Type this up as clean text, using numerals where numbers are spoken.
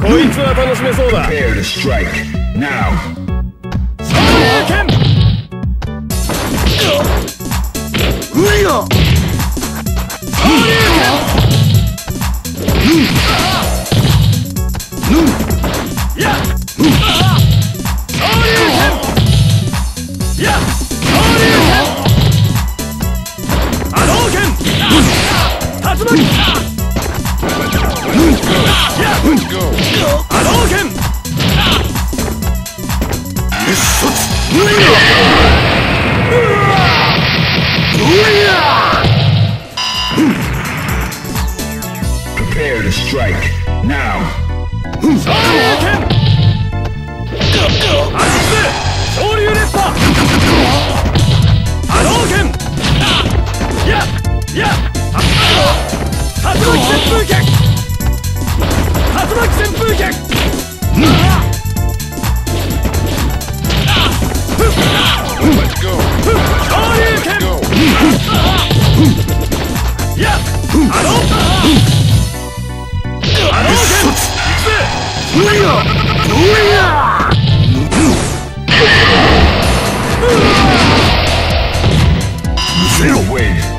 こいつは楽しめそうだ。 Prepare to strike now. ういよ。 Prepare to strike now. 昇竜熱波。波動拳。や竜巻旋風脚。竜巻旋風脚。昇竜拳。や波動拳。 Zero win.